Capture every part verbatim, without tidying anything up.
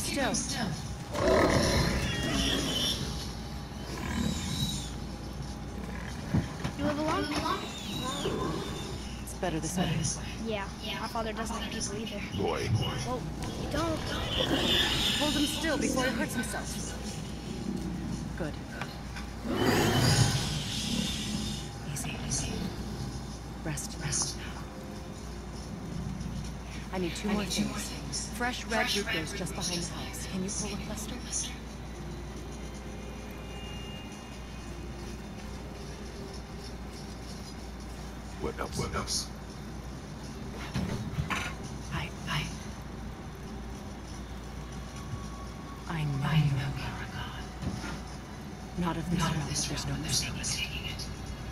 still. You live alone? It's better this way. Yeah. My father doesn't like people either. Boy. Well, you don't. Hold him still before he hurts himself. Good. Easy. Easy. Rest. Rest. I need two more things. Fresh red root beers just behind the house. Can you pull a cluster? What else? What else? I... I... I know I you are God. Not of this realm, but there's no mistaking it.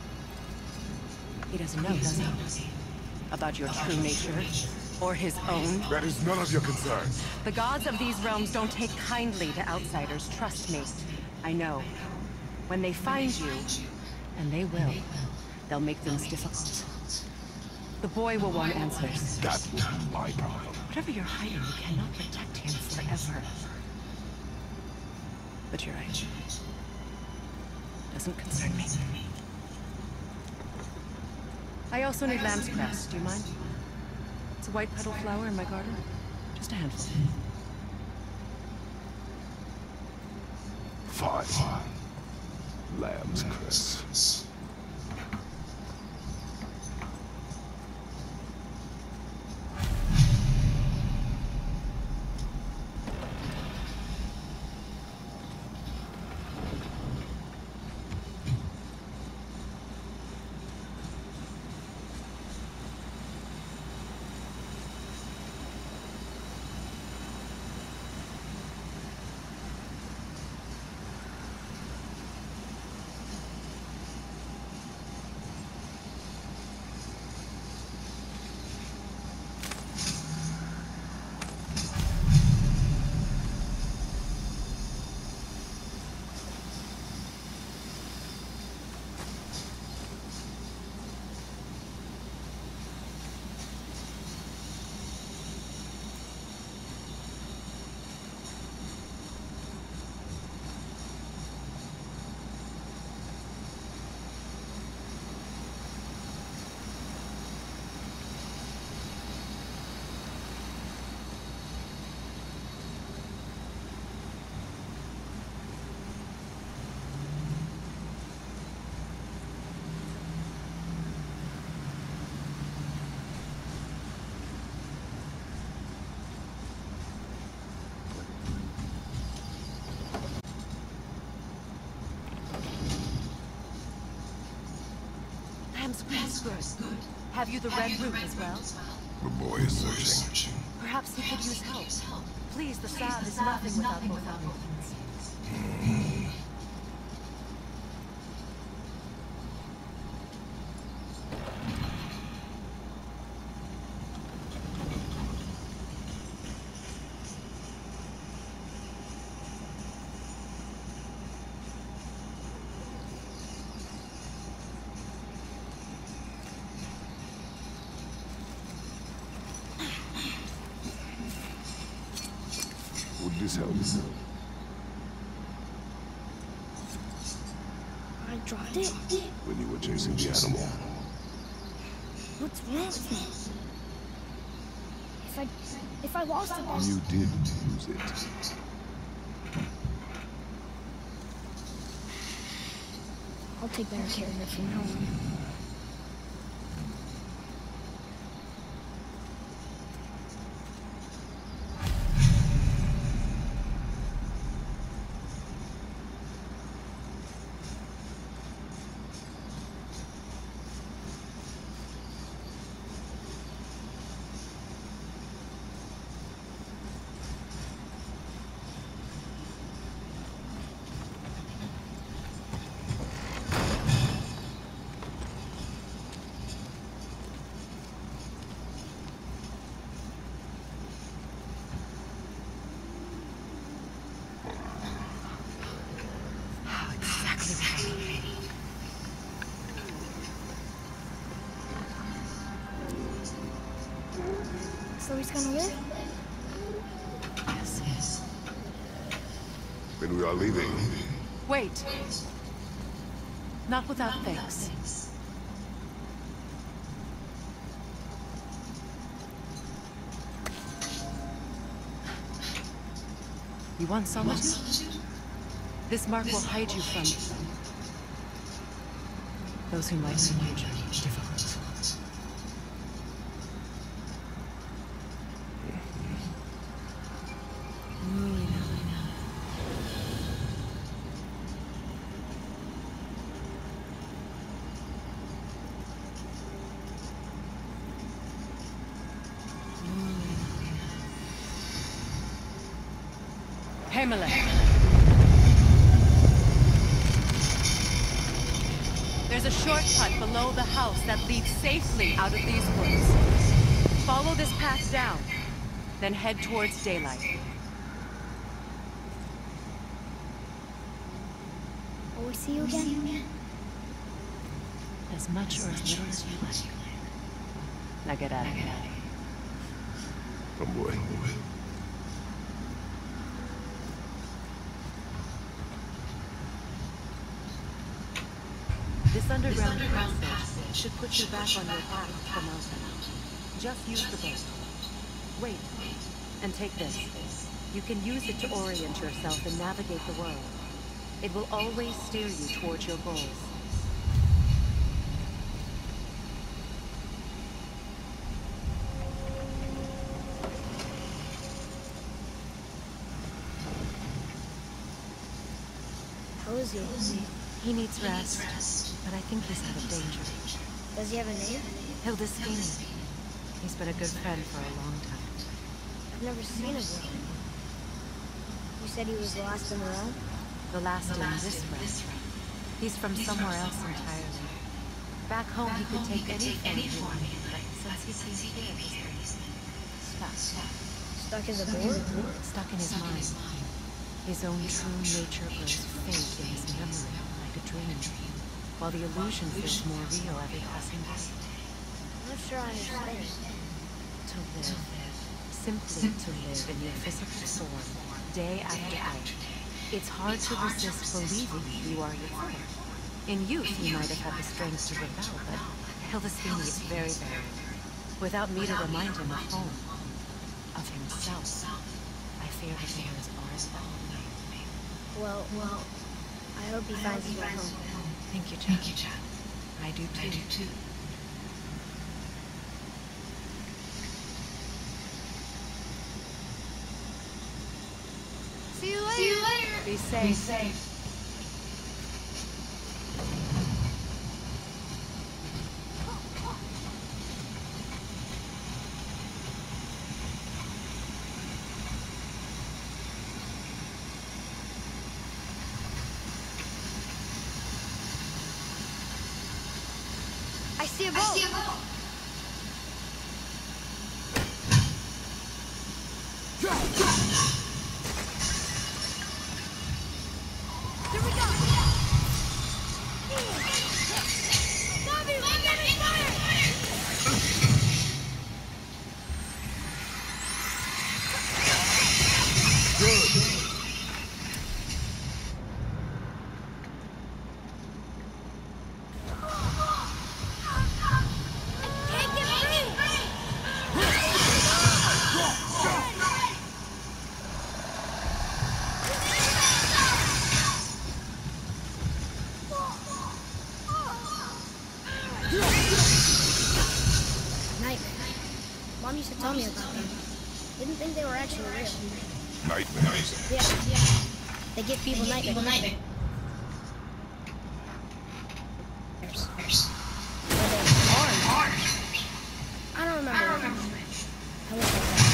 He doesn't know, does he? About your true nature? Or his own? That is none of your concern. The gods of these realms don't take kindly to outsiders, trust me. I know. When they find you, and they will, they'll make things difficult. The boy will want answers. That will be my problem. Whatever you're hiding, you cannot protect him forever. But you're right. Doesn't concern me. I also need lamb's cress. Do you mind? It's a white petal flower in my garden. Just a handful. Fine. Lamb's cress. Lamb's good. Have you the red root as well? The boy is searching. Perhaps he could use help. Please, the salve is nothing without both our hands. Would this help? I dropped it. When you were chasing the animal. What's wrong with me? If I, if I lost it, then... You did use it. I'll take better care of it from now on. So he's gonna live? Yes, yes. Then we are leaving. Wait. Not without thanks. You want solitude? This mark will hide you from those who might make your journey difficult. Himalaya. There's a shortcut below the house that leads safely out of these woods. Follow this path down, then head towards daylight. Will we see you again? As much or as little as you like. Now get out of here. Oh boy. This underground passage should put you back on your path to the mountain. Just use the boat. Wait, and take this. You can use it to orient yourself and navigate the world. It will always steer you towards your goals. How is he? He needs rest, but I think he's out of danger. Does he have a name? Hildesphini. He's been a good friend for a long time. I've never seen him before. You said he was the last in the realm? The last in this realm. He's from somewhere else entirely. Back home, he could take any form he wanted, but since he came here, he's been stuck. Stuck as a board? Stuck in his mind. His own true nature grows faint in his memory, like a dream, while the illusion feels more real every passing day. I'm not sure I understand. To live. Simply to live in your physical form, day after day. It's hard to resist believing you are your form. In youth, you might have had the strength to rebel, but Hildesphini is very, very weak. Without me to remind him of home, of himself, I fear that there is all alone. Well, well, I hope he finds his way home. Thank you, Jack. Thank you, Jack. I do too. I do too. See you later. See you later. Be safe. Be safe. I see a boat. I see a boat. Here we go. Bobby, we're getting fired. Good. Mom used to tell me about them. Didn't think they were actually real. Nightmares. Yeah, yeah. They give people nightmares. nightmares. Were they orange? I don't remember. I don't remember. I wish I did.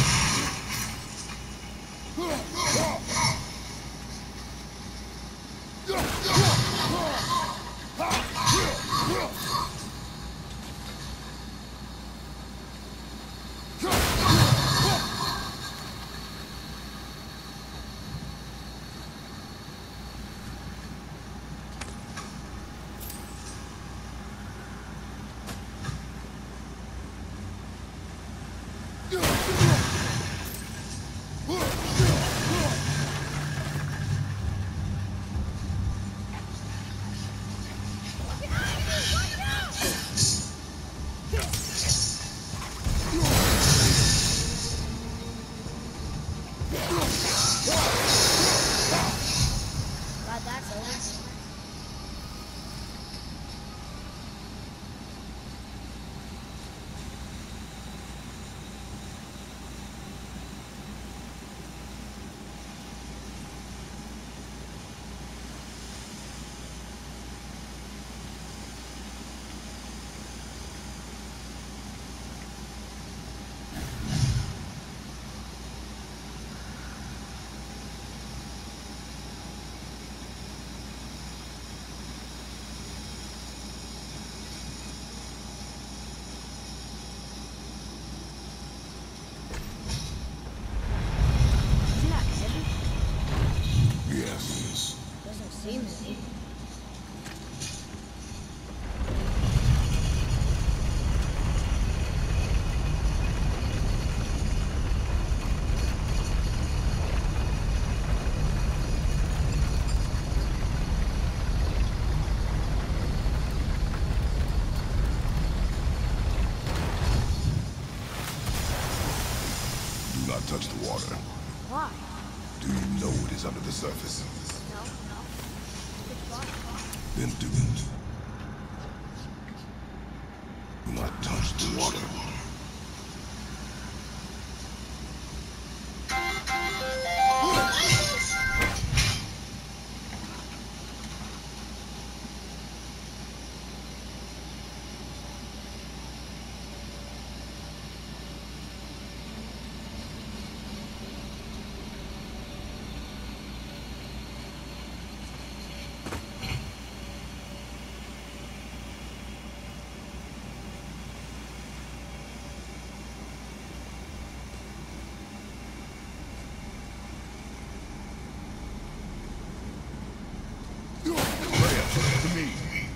touch the water. Why? Do you know what is under the surface? No. It's water. Then do it. Do not touch the water. To me.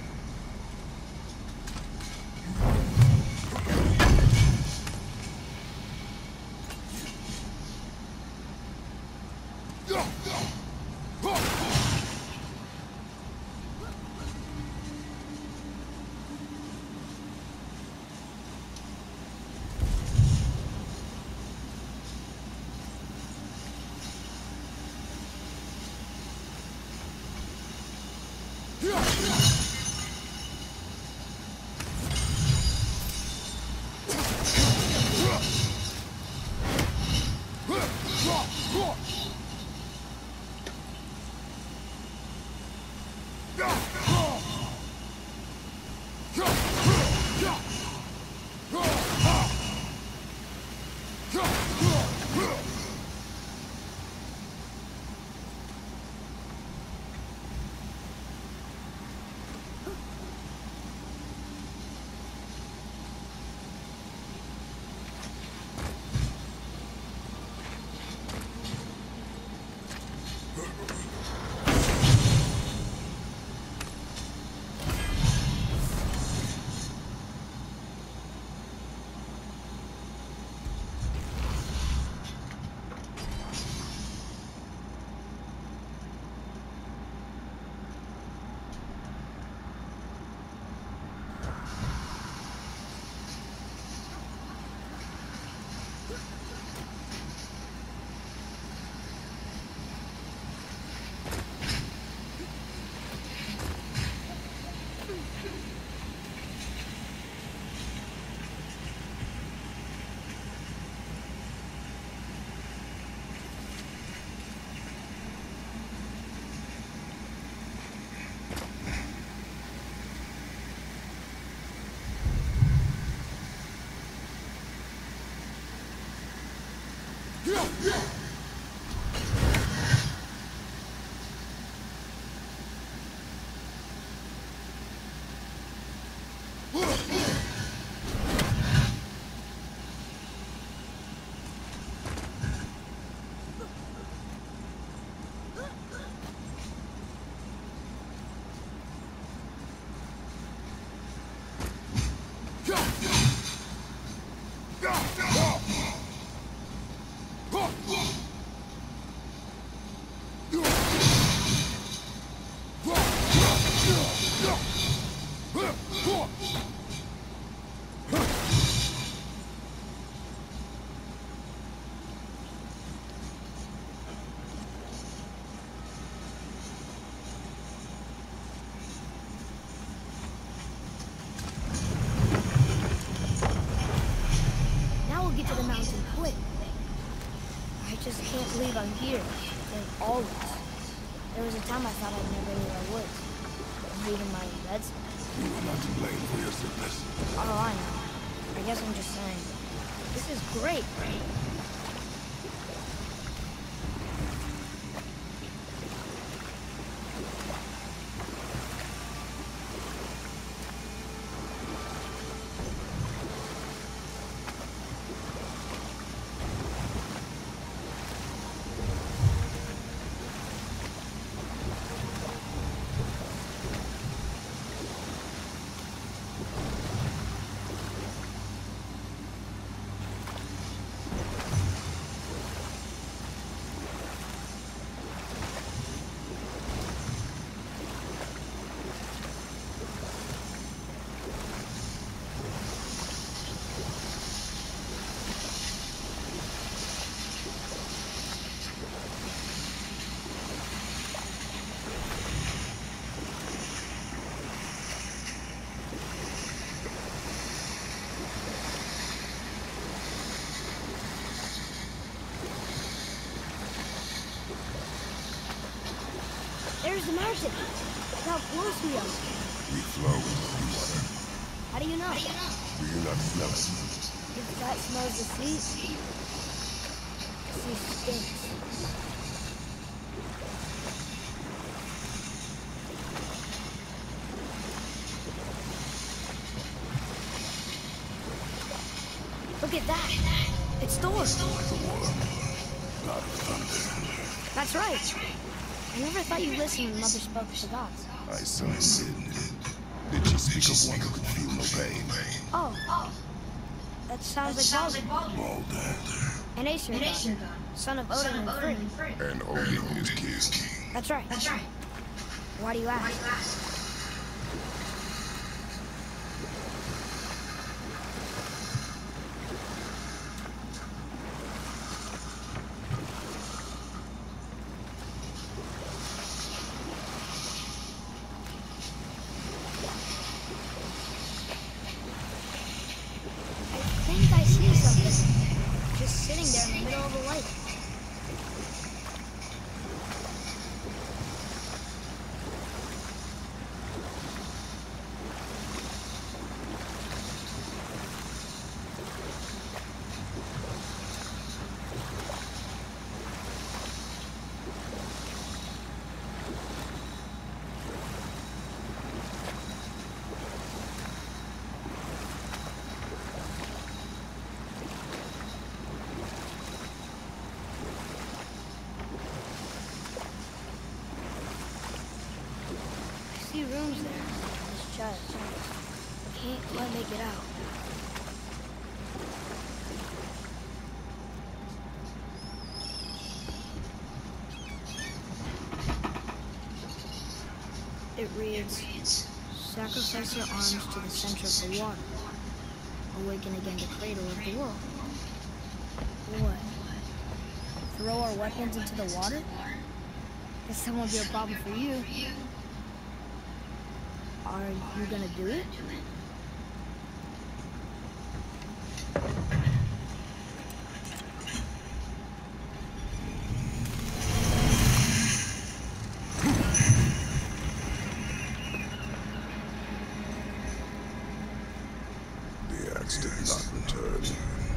just can't believe I'm here. And always. There was a time I thought I'd never leave our woods. Leaving my beds. You are not to blame for your sickness. Oh, I know. I guess I'm just saying. This is great, right? There's the mountain. Look how close we are. We flow into seawater. How do you know? Do you not smell it? If that smells the sea, the sea stinks. Look at that. It's Thor. Thor, god of thunder. That's right. I never thought you listened when Mother spoke to the gods. I so did. Did she speak of one who could feel no pain? Oh. That sounds like Baldur. Baldur. An Aesir god, son of Odin and Frigg. And Odin is king. That's right. That's right. Why do you ask? I think I see something. Just sitting there in the middle of the lake. I see rooms there in this chest. I can't quite make it out. It reads, sacrifice your arms to the center of the water. Awaken again the cradle of the world. What? Throw our weapons into the water? Guess that won't be a problem for you. Are you gonna do it? The axe did not return.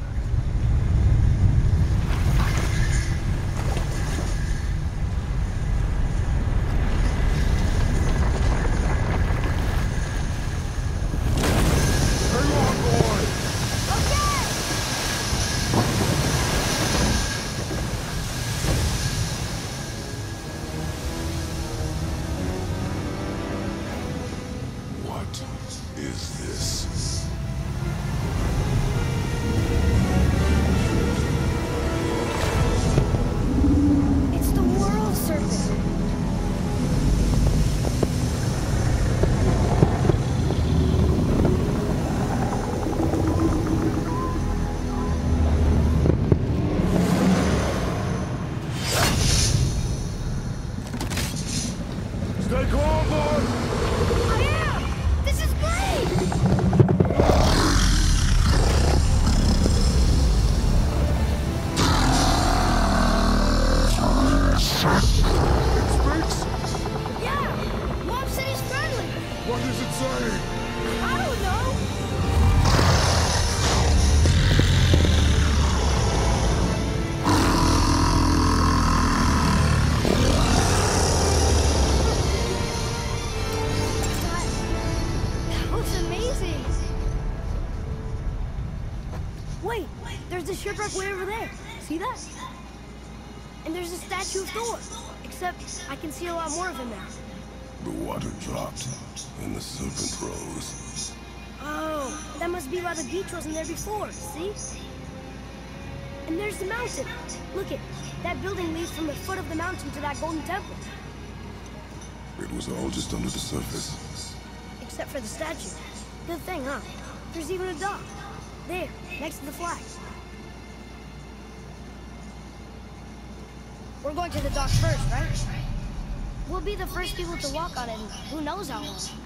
What is this? It's the world serpent. Stay calm, boy! I am! This is great! It speaks? Yeah! Mom said he's friendly! What does it say? I don't know! That looks amazing! Wait! There's a shipwreck way over there! See that? And there's a statue of Thor! Except I can see a lot more of him now. The water dropped, and the serpent rose. Oh, that must be why the beach wasn't there before, see? And there's the mountain. Look it, that building leads from the foot of the mountain to that golden temple. It was all just under the surface. Except for the statue. Good thing, huh? There's even a dock. There, next to the flag. We're going to the dock first, right? We'll be the first people to walk on it in who knows how long.